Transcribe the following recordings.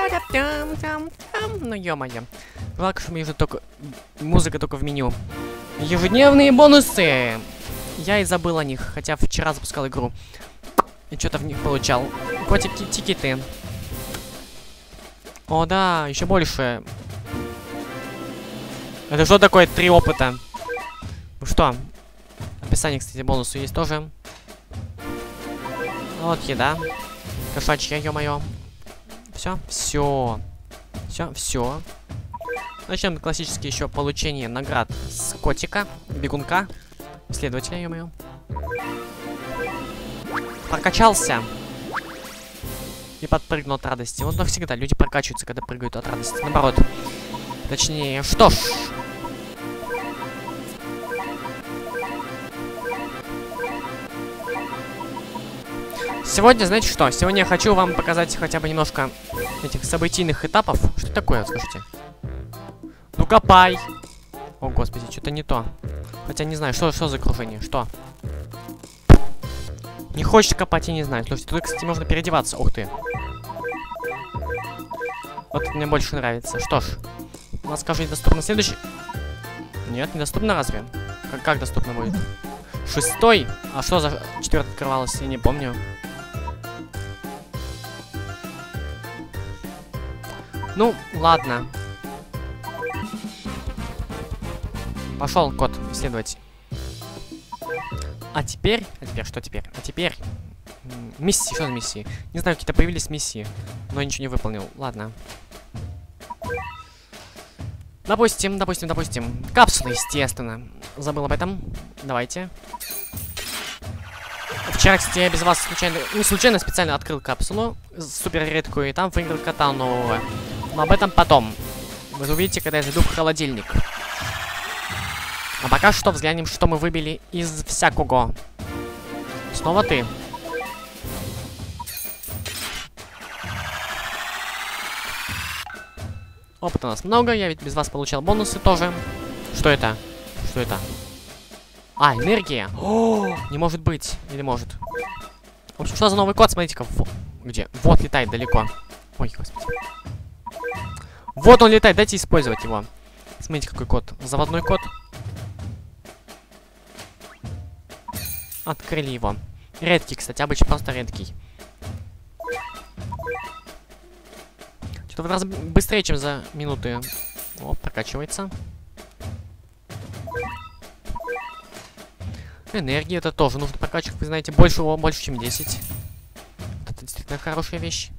Ну, ё-моё. Жалко, что мне только... Музыка только в меню. Ежедневные бонусы! Я и забыл о них, хотя вчера запускал игру. И что-то в них получал. Котики, тикеты. О, да, еще больше. Это что такое 3 опыта? Ну что? Описание, кстати, бонусы есть тоже. Вот еда. Кошачья, ё-моё. Все, все. Все. Начнем классически еще получение наград с котика, бегунка, исследователя, ё-моё. Прокачался. И подпрыгнул от радости. Вот навсегда люди прокачиваются, когда прыгают от радости. Наоборот. Точнее, что ж. Сегодня, знаете что? Сегодня я хочу вам показать хотя бы немножко этих событийных этапов. Что такое, слушайте? Ну копай! О, господи, что-то не то. Хотя не знаю, что за окружение, что? Не хочешь копать, я не знаю. Слушайте, тут, кстати, можно переодеваться. Ух ты. Вот это мне больше нравится. Что ж, у нас, скажу, недоступно следующий. Нет, недоступно разве? Как доступно будет? 6-й? А что за 4-й открывалось? Я не помню. Ну, ладно. Пошел кот исследовать. А теперь что теперь? А теперь миссии, что за миссии? Не знаю, какие-то появились миссии, но я ничего не выполнил. Ладно. Допустим. Капсулы, естественно. Забыл об этом. Давайте. Вчера, кстати, я без вас случайно специально открыл капсулу супер редкую, и там выиграл кота нового. Но об этом потом. Вы увидите, когда я зайду в холодильник. А пока что взглянем, что мы выбили из всякого. Снова ты. Опыта у нас много, я ведь без вас получал бонусы тоже. Что это? Что это? А, энергия. О, не может быть. Или может. В общем, что за новый код? Смотрите-ка. Где? Вот летает далеко. Ой, господи. Вот он летает, дайте использовать его. Смотрите, какой код. Заводной код. Открыли его. Редкий, кстати, обычно просто редкий. Что-то в раз быстрее, чем за минуты. О, прокачивается. Энергия это тоже нужно прокачивать, вы знаете, больше, чем 10. Это действительно хорошая вещь.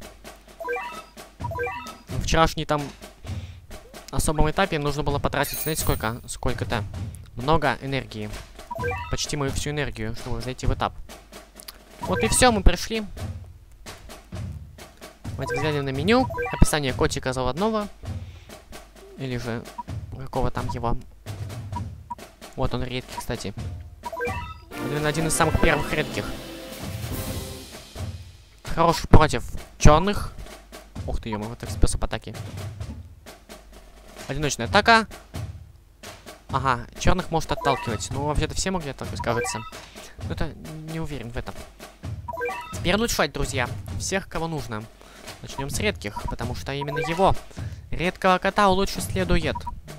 На вчерашний там особом этапе нужно было потратить, знаете, сколько-то. Много энергии. Почти мою всю энергию, чтобы зайти в этап. Вот и все, мы пришли. Давайте взглянем на меню. Описание котика заводного. Или же какого там его. Вот он редкий, кстати. Один из самых первых редких. Хороший против черных. Ух ты, ё-моё, так способ атаки. Одиночная атака. Ага, черных может отталкивать. Ну, вообще-то все могли отталкивать, кажется. Но это не уверен в этом. Теперь улучшать, друзья. Всех, кого нужно. Начнем с редких, потому что именно его, редкого кота, улучшить следует.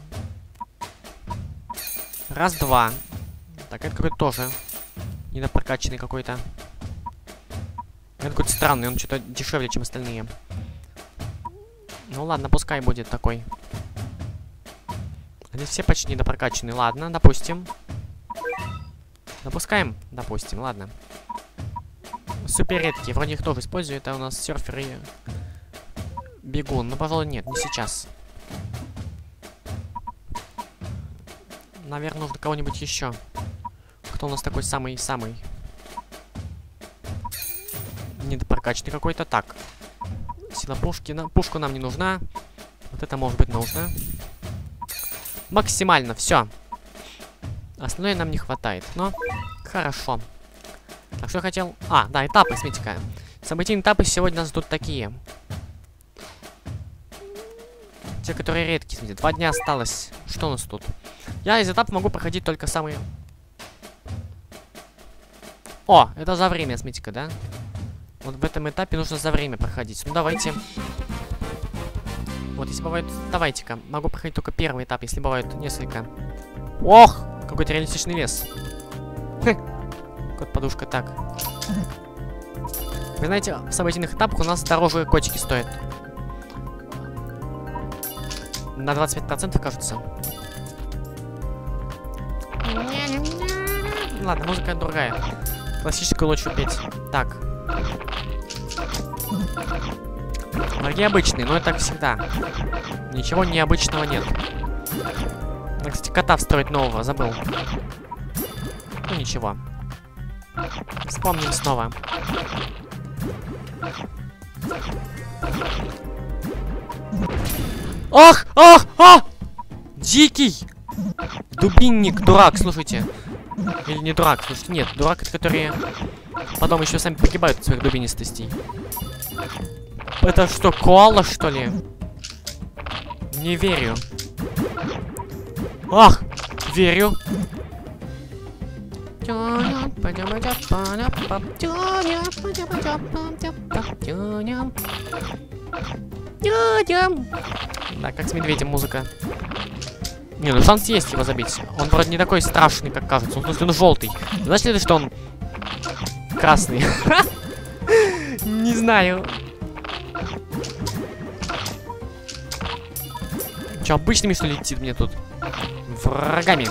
Раз, два. Так, это какой-то тоже недопрокачанный какой-то. Это какой-то странный, он что-то дешевле, чем остальные. Ну ладно, пускай будет такой. Они все почти недопрокачаны. Ладно, допустим. Допускаем? Допустим, ладно. Супер редкие. Вроде их тоже использую. Это у нас серфер и бегун. Но, пожалуй, нет, не сейчас. Наверное, нужно кого-нибудь еще. Кто у нас такой самый-самый недопрокачанный какой-то? Так. Сила пушки. Пушку нам не нужна. Вот это может быть нужно. Максимально, все. Остальное нам не хватает, но хорошо. Так, что я хотел... А, да, этапы, смотрите-ка. Событийные этапы сегодня нас тут такие. Те, которые редкие, смотрите. 2 дня осталось. Что у нас тут? Я из этапа могу проходить только самые... О, это за время, смотрите-ка, да? Вот в этом этапе нужно за время проходить. Ну, давайте. Вот, если бывает... Давайте-ка. Могу проходить только первый этап, если бывает несколько. Ох! Какой-то реалистичный лес. Кот подушка, так. Вы знаете, в событийных этапах у нас дороже котики стоят. На 25%, кажется. Ладно, музыка другая. Классическую лучше петь. Так. Враги обычные, но это так всегда. Ничего необычного нет. Надо, кстати, кота встроить нового, забыл. Ну ничего. Вспомним снова. Ах! Ах! А! Дикий! Дубинник, дурак, слушайте. Или не дурак, слушайте, нет, дурак, это которые потом еще сами погибают от своих дубинистостей. Это что, коала, что ли? Не верю. Ах! Верю. Да, как с медведем музыка. Не, ну шанс есть его забить. Он вроде не такой страшный, как кажется. Он, в смысле, он желтый. Знаешь ли ты, что он красный? Не знаю. Че, обычными, что ли, летит мне тут? Врагами.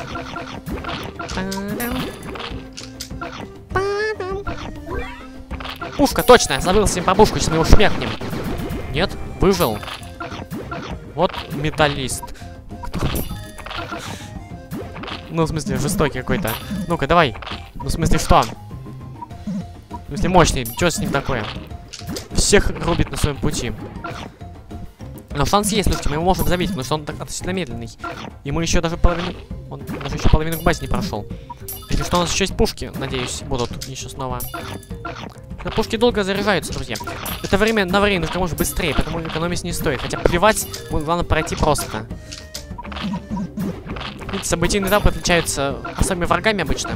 Пушка, точно! Я забыл себе про пушку, сейчас мы его шмякнем. Нет? Выжил. Вот металлист. Кто? Ну, в смысле, жестокий какой-то. Ну-ка, давай. Ну, в смысле, что? В смысле, мощный. Что с ним такое? Всех рубит на своем пути. Но шанс есть, слушайте, мы его можем забить, потому что он так относительно медленный. И мы еще даже половину... Он даже еще половину к базе не прошел. Если что, у нас еще есть пушки, надеюсь, будут еще снова. Но пушки долго заряжаются, друзья. Это время на время нужно может быстрее, потому экономить не стоит. Хотя плевать, главное пройти просто. Видите, событийные этапы отличаются особыми врагами обычно.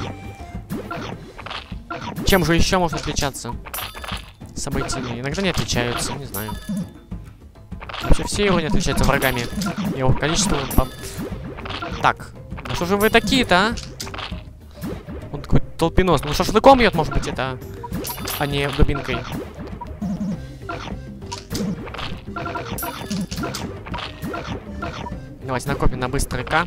Чем же еще можно отличаться? Событийные. Иногда не отличаются, не знаю. Вообще все его не отличаются врагами. Его количество... Так. Ну что же вы такие-то, а? Он такой толпинос. Ну шашлыком бьет, может быть, это... А не дубинкой. Давайте накопим на быстрый К.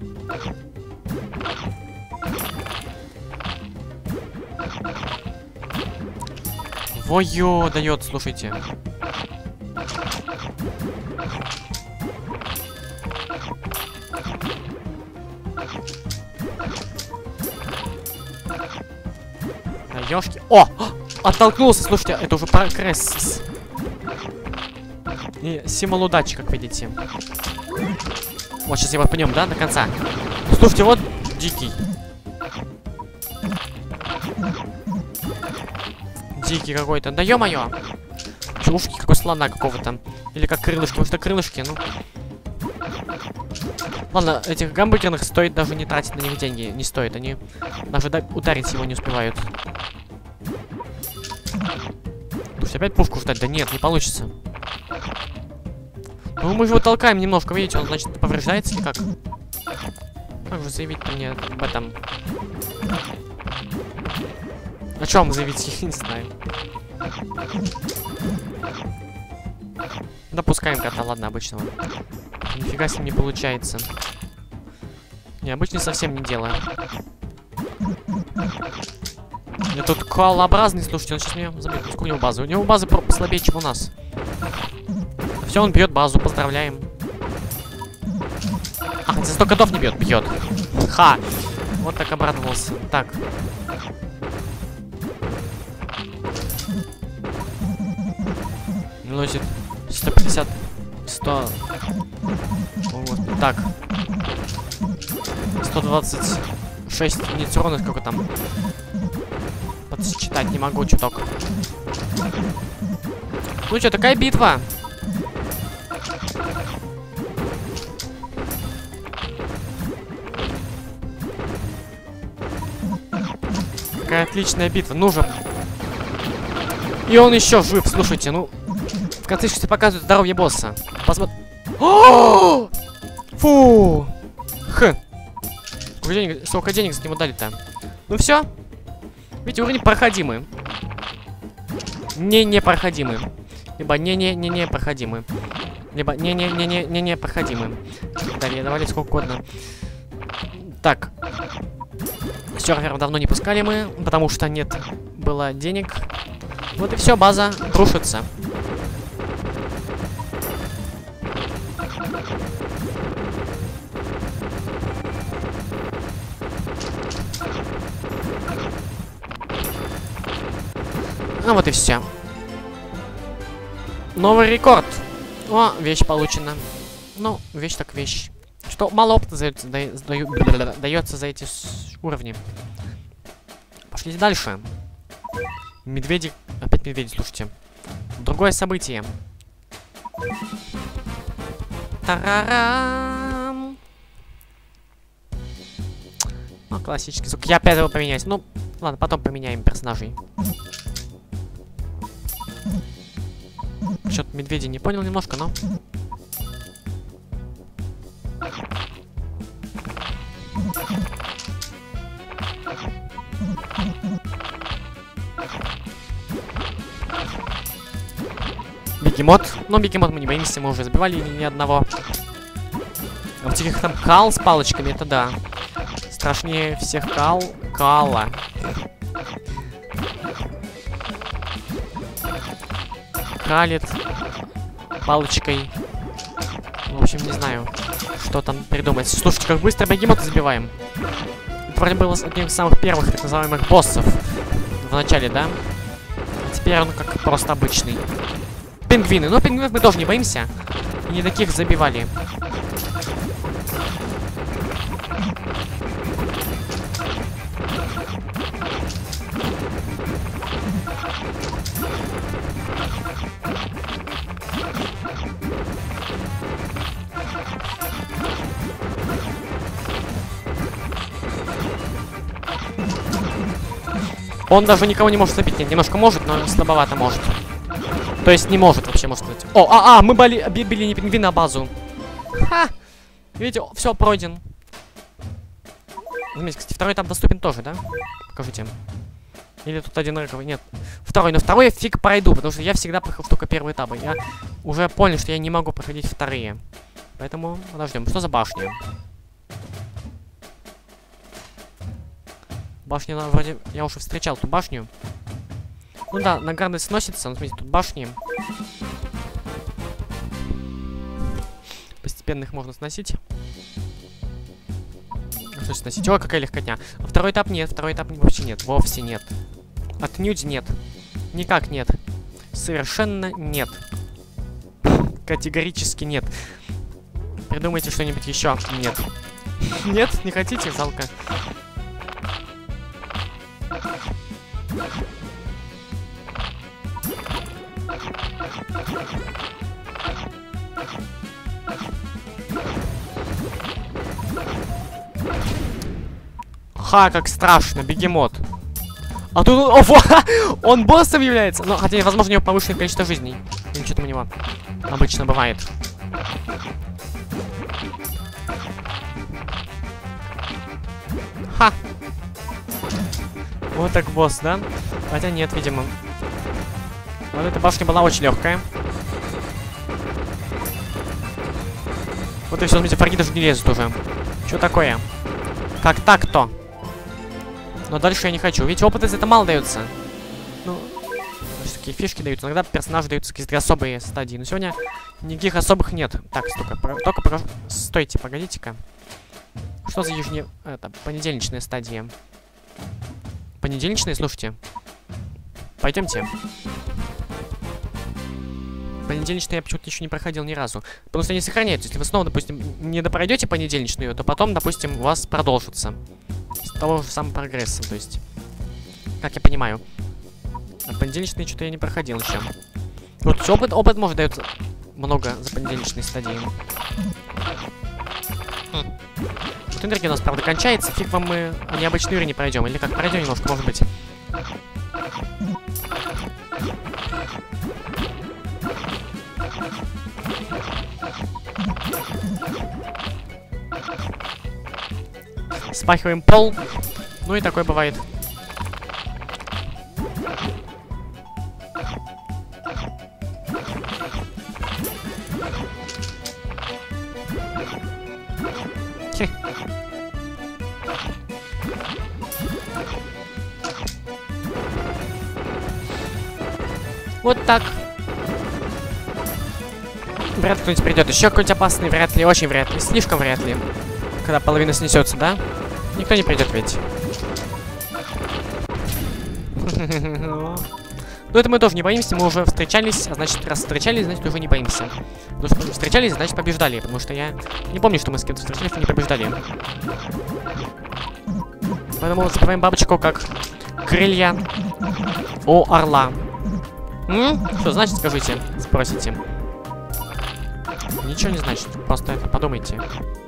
Вою дает, слушайте. Ёшки. О! Оттолкнулся, слушайте, это уже прогресс. И символ удачи, как видите. Вот сейчас его пнем, да, до конца. Слушайте, вот дикий. Дикий какой-то. Да ё-моё! Чушки, какой слона какого-то. Или как крылышки. Потому что крылышки, ну. Ладно, этих гамбургерных стоит даже не тратить на них деньги. Не стоит, они даже ударить его не успевают. Слушайте, опять пушку ждать? Да нет, не получится. Ну мы же его толкаем немножко, видите, он, значит, повреждается или как? Как же заявить мне об этом? О чем заявить, я не знаю. Допускаем кота, ладно, обычного. Нифига с ним не получается. Необычный совсем не делаю. Я тут коалообразный, слушайте, он сейчас меня забьет. Сколько у него базы? У него базы слабее, чем у нас. Все, он бьет базу, поздравляем. А, за 100 котов не бьет, бьет. Ха! Вот так обрадовался. Так. Наносит 150... 100... О, Господи. Так. 126 единиц урона, сколько там? Подсчитать не могу, чуток. Ну что, такая битва. Какая отличная битва. Ну же. И он еще жив, слушайте, ну. В конце показывают здоровье босса. О! Фу! Сколько денег с него дали-то? Ну все. Видите, уровень проходимый. Не проходимый. Либо не проходимый. Либо не проходимый. Далее, давайте сколько угодно. Так. Сервер давно не пускали мы, потому что нет было денег. Вот и все, база рушится. Ну вот и все. Новый рекорд. О, вещь получена. Ну, вещь так вещь. Что мало опыта дается за эти уровни. Пошлите дальше. Медведи. Опять медведи, слушайте. Другое событие. Тарарам. Ну, классический звук. Я опять его поменяюсь. Ну, ладно, потом поменяем персонажей. Что-то медведи не понял немножко, но... Бегемот. Но бегемот мы не боимся, мы уже забивали ни одного. А вот этих там кал с палочками, это да. Страшнее всех кала. Калит палочкой. В общем, не знаю, что там придумать. Слушайте, как быстро бегемота забиваем. Это вроде было одним из самых первых так называемых боссов в начале, да? А теперь он как просто обычный. Пингвины. Но пингвинов мы тоже не боимся. И не таких забивали. Он даже никого не может забить. Нет, немножко может, но слабовато может. То есть не может вообще, может быть. О, мы били не пингвина, а базу. Ха! Видите, все, пройден. Заметьте, кстати, второй этап доступен тоже, да? Покажите. Или тут один раковый? Нет. Второй. Но второй я фиг пройду, потому что я всегда прохожу только первые этапы. Я уже понял, что я не могу проходить вторые. Поэтому подождем. Что за башня? Башня, вроде... Я уже встречал эту башню. Ну да, награды сносится. Ну, смотрите, тут башни. Постепенно их можно сносить. Что сносить? О, какая легкотня. А второй этап нет. Второй этап вообще нет. Вовсе нет. Отнюдь нет. Никак нет. Совершенно нет. Категорически нет. Придумайте что-нибудь еще. Нет. Нет? Не хотите? Жалко. Ха, как страшно, бегемот. А тут он боссом является. Ну, хотя, возможно, у него повышенное количество жизней. Ничего там у него обычно бывает. Ха. Вот так босс, да? Хотя нет, видимо. Вот эта башня была очень легкая. Вот и все, смотрите, фраги даже не лезут уже. Что такое? Как так-то? Но дальше я не хочу. Ведь опыта за это мало дается. Ну, такие фишки даются. Иногда персонажи даются какие-то особые стадии. Но сегодня никаких особых нет. Так, стойте, погодите-ка. Что за это, понедельничная стадия? Понедельничная, слушайте. Пойдемте. Понедельничную я почему-то еще не проходил ни разу. Потому что они сохраняются. Если вы снова, допустим, не допройдете понедельничную, то потом, допустим, у вас продолжится. С того же самого прогресса, то есть. Как я понимаю. А понедельничные что-то я не проходил еще. Вот опыт может дает много за понедельничные стадии. Вот энергия у нас, правда, кончается. Фиг вам мы необычный уровень не пройдем. Или как пройдем немножко, может быть. Вспахиваем пол. Ну и такое бывает. Хе. Вот так. Вряд ли кто-нибудь придет. Еще какой-нибудь опасный, вряд ли, очень вряд ли, слишком вряд ли. Когда половина снесется, да? Никто не придет ведь. Ну это мы тоже не боимся, мы уже встречались, а значит, раз встречались, значит уже не боимся. Потому что встречались, значит побеждали, потому что я не помню, что мы с кем-то встречались и не побеждали. Поэтому воспеваем бабочку как крылья у орла. Что значит, скажите, спросите. Ничего не значит, просто это подумайте.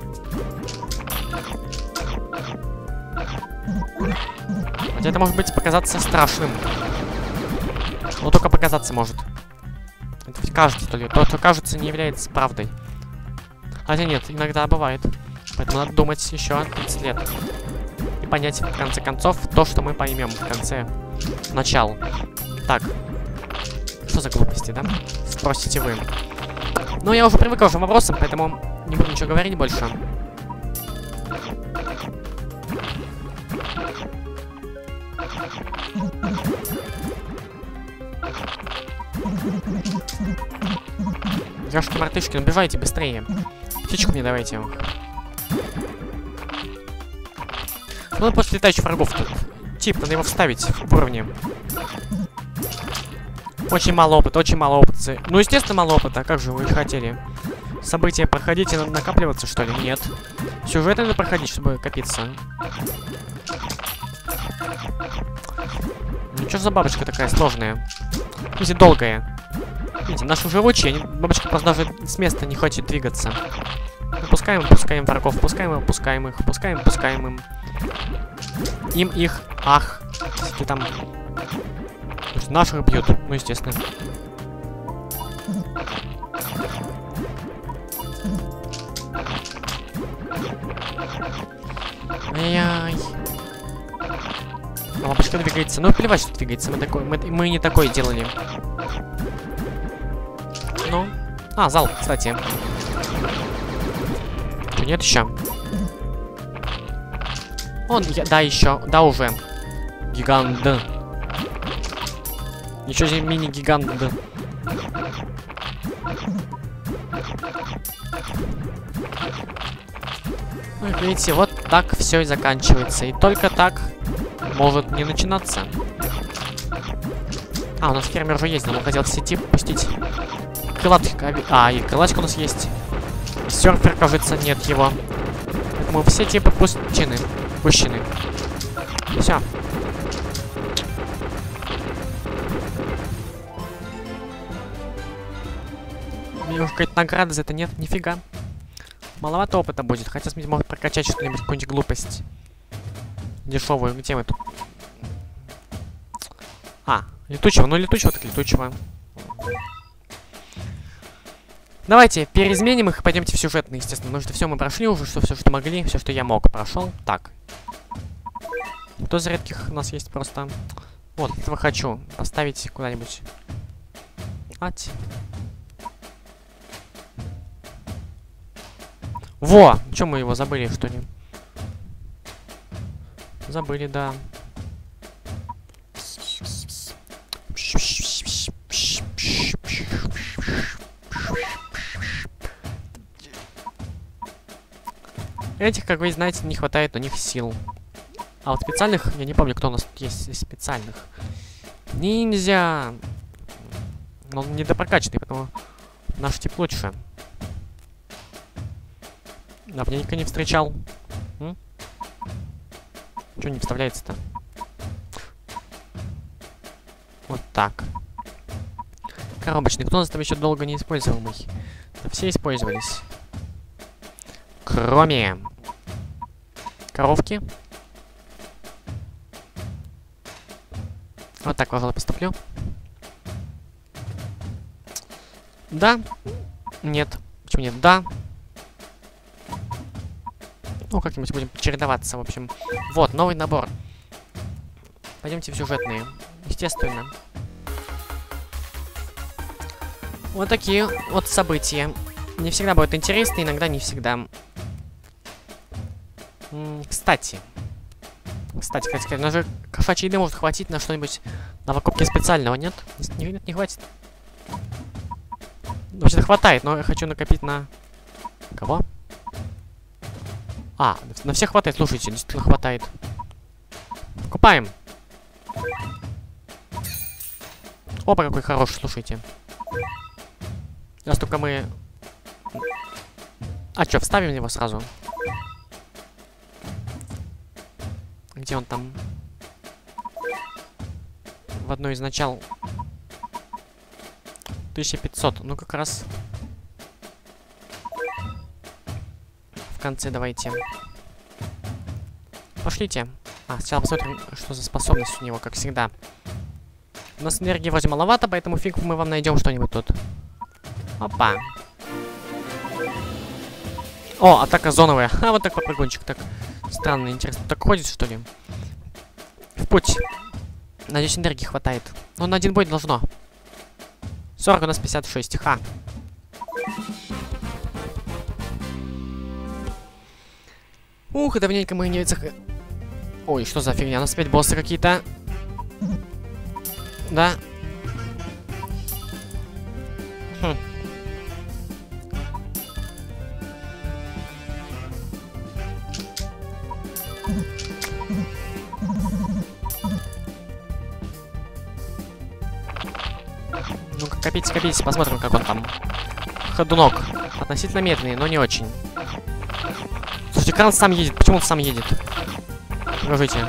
Хотя это может быть показаться страшным. Но только показаться может. Это ведь кажется, то ли. То, что кажется, не является правдой. Хотя нет, иногда бывает. Поэтому надо думать еще 30 лет. И понять, в конце концов, то, что мы поймем в конце начала. Так. Что за глупости, да? Спросите вы. Ну, я уже привык к вашим вопросам, поэтому не буду ничего говорить больше. Ёшки-мартышки, набивайте быстрее. Птичку мне давайте. Ну, после летающих врагов тут. Тип, надо его вставить в уровне. Очень мало опыта, очень мало опыта. Ну, естественно, мало опыта. Как же вы хотели? События проходить и надо накапливаться, что ли? Нет. Сюжет надо проходить, чтобы копиться. Ну, что за бабочка такая сложная? Видите, долгая. Видите, наши живучие, бабочка просто даже с места не хочет двигаться. Мы пускаем врагов, пускаем их, пускаем им. Им их, ах. Если там... Наших бьют, ну естественно. Ай-яй. А бабочка двигается. Ну, плевать, что двигается. Мы не такое делали. Ну. А, зал, кстати. Нет еще. Он, да, еще. Да, уже. Гигант. Еще здесь мини-гигант. Ну, видите, вот так все и заканчивается. И только так может не начинаться. А, у нас фермер уже есть, но он хотел сети пустить. Крылатка. А, и крылатка у нас есть. Серфер, кажется, нет его. Поэтому все типы пущены. Все. У меня уже какая-то награда за это нет, нифига. Маловато опыта будет, хотя смотрите, может прокачать что-нибудь, какую-нибудь глупость. Дешевую, где мы тут? А, летучего, ну летучего так летучего. Давайте переизменим их и пойдемте в сюжетный, естественно. Потому что все мы прошли уже, все, что могли, все, что я мог, прошел. Так. Кто из редких у нас есть просто? Вот, этого хочу поставить куда-нибудь. Ать. Во! Чё мы его забыли, что ли? Забыли, да. Этих, как вы знаете, не хватает у них сил. А вот специальных, я не помню, кто у нас тут есть из специальных. Ниндзя! Но он недопрокачанный, поэтому наш тип лучше. Давненько не встречал. Чё не вставляется-то? Вот так. Коробочный. Кто у нас там еще долго не использовал? Да все использовались. Кроме коровки. Вот так, пожалуй, поступлю. Да. Нет. Почему нет? Да. Ну, как-нибудь будем чередоваться, в общем. Вот, новый набор. Пойдемте в сюжетные. Естественно. Вот такие вот события. Не всегда будут интересны, иногда не всегда. Кстати, у нас же кошачьей еды может хватить на что-нибудь, на покупки специального, нет? Нет, не хватит. Вообще-то хватает, но я хочу накопить на... Кого? А, на всех хватает, слушайте, действительно хватает. Покупаем. Опа, какой хороший, слушайте. Сейчас только мы... А чё, вставим его сразу? Где он там? В одно из начал. 1500. Ну, как раз... В конце давайте. Пошлите. А, сначала посмотрим, что за способность у него, как всегда. У нас энергии вроде маловато, поэтому фиг мы вам найдем что-нибудь тут. Опа. О, атака зоновая. А, вот такой прыгунчик. Так странно, интересно. Так ходит, что ли? В путь. Надеюсь, энергии хватает. Но на один бой должно. 40 у нас 56. Ха. Ух, давненько мы не... Ой, что за фигня? У нас опять боссы какие-то. Да. Хм. Ну-ка, копитесь, копитесь, посмотрим, как он там. Ходунок. Относительно медленный, но не очень. Слушайте, кран сам едет. Почему он сам едет? Покажите.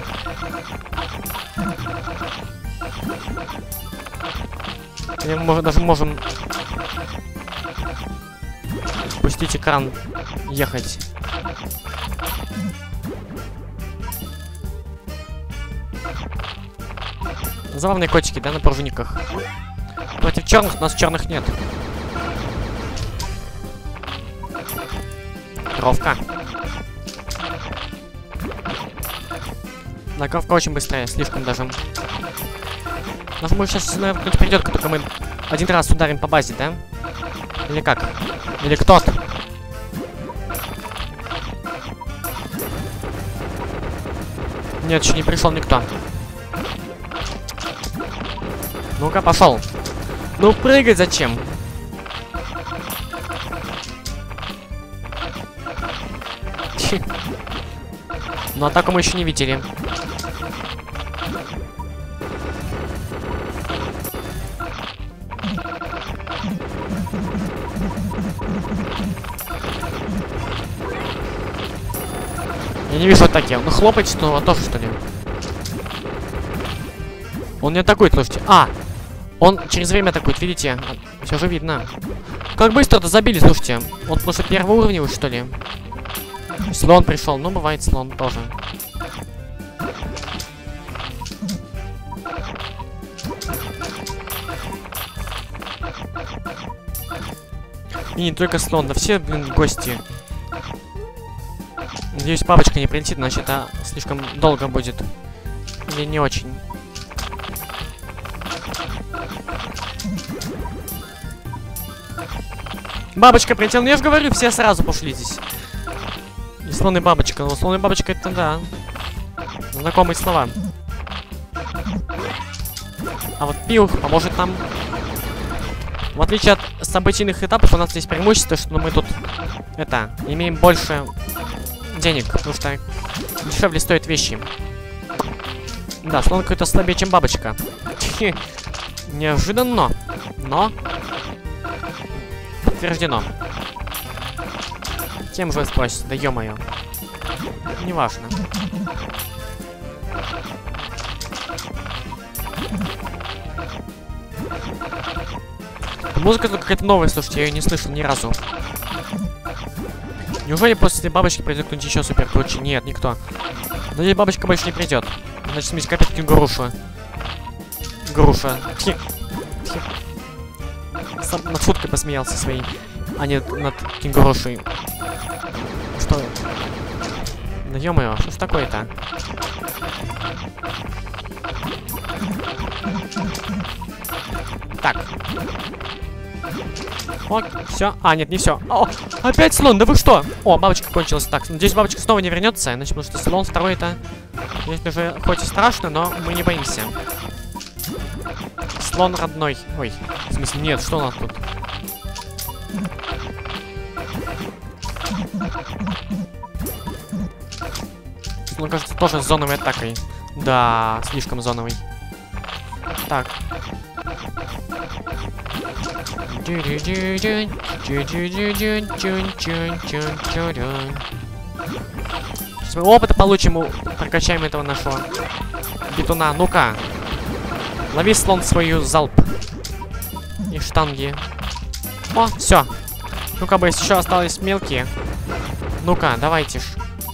Мы даже можем пустить экран ехать. Забавные котики, да, на пружинниках. Против черных у нас черных нет. Коровка. Да, коровка очень быстрая, слишком даже. Наш мой сейчас, наверное, кто-то придет, как только мы один раз ударим по базе, да? Или как? Или кто-то? Нет, еще не пришел никто. Ну-ка, пошел. Ну, прыгать зачем? Ну, атаку мы еще не видели. Я не вижу атаки. Он хлопает снова тоже, что ли? Он не атакует, слушайте. А! Он через время атакует, видите? Все же видно. Как быстро-то забили, слушайте. Он просто первоуровневый, что ли? Слон пришел. Ну, бывает слон тоже. И не только слон, да все, блин, гости. Надеюсь, папочка не прилетит, значит, слишком долго будет. Или не очень. Бабочка прилетела, ну я же говорю, все сразу пошли здесь. И слон и бабочка. Ну, слон и бабочка это, да, знакомые слова. А вот пиух поможет нам. В отличие от событийных этапов, у нас здесь преимущество, что мы тут, имеем больше денег, потому что дешевле стоят вещи. Да, слон какой-то слабее, чем бабочка. Неожиданно, но подтверждено. Кем же спросить? Да ё-моё. Неважно. Музыка тут какая-то новая, слушайте, я ее не слышал ни разу. Неужели после бабочки придет кто-нибудь еще супер круче? Нет, никто. Надеюсь, бабочка больше не придет. Значит, смесь копить кенгурушу. Груша. Сам над шуткой посмеялся своей, а не над кенгурушей. Что? Да ё-моё, что ж такое-то? Так. Вот, все. А, нет, не все. О, опять слон, да вы что? О, бабочка кончилась. Так, надеюсь, бабочка снова не вернется, иначе, потому что слон второй это, конечно же, хоть и страшно, но мы не боимся. Слон родной. Ой, в смысле, нет, что у нас тут? Ну, кажется, тоже с зоновой атакой. Да, слишком зоновый. Так. Сейчас мы опыта получим, прокачаем этого нашего бетуна. Ну-ка. Лови, слон, свою залп. И штанги. О, все. Ну-ка, бы еще остались мелкие. Ну-ка, давайте ж.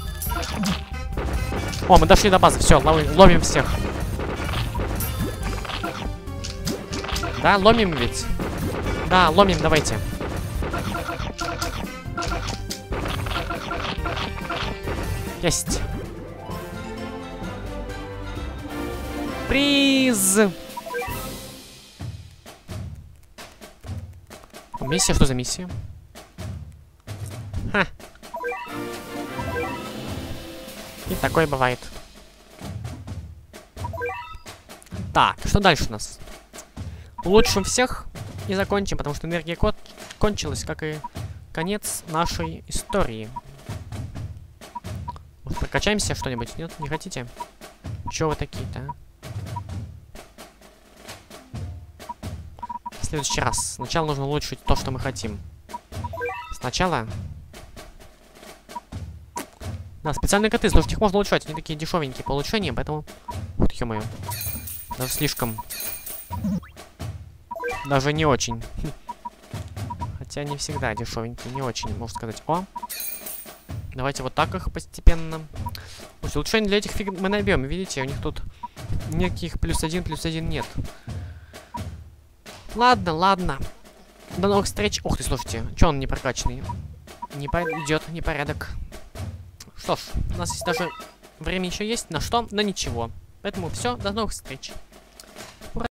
О, мы дошли до базы. Все, ловим всех. Да, ломим ведь. Да, ломим, давайте. Есть. Приз. Миссия? Что за миссия? Ха. И такое бывает. Так, что дальше у нас? Улучшим всех и закончим, потому что энергия кончилась, как и конец нашей истории. Может, прокачаемся что-нибудь? Нет, не хотите? Чё вы такие-то, а? В следующий раз. Сначала нужно улучшить то, что мы хотим. Сначала... Да, специальные коты, слушайте, их можно улучшать. Они такие дешевенькие по улучшениям, поэтому... Вот, ё-моё. Даже слишком... Даже не очень. Хотя не всегда дешевенькие, не очень, можно сказать. О! Давайте вот так их постепенно. Слушайте, улучшений для этих фиг мы набьем. Видите, у них тут никаких +1 нет. Ладно, ладно. До новых встреч. Ух ты, слушайте, что он не прокачанный? Не идет, непорядок. Что ж, у нас есть даже время еще есть на что, но ничего. Поэтому все, до новых встреч.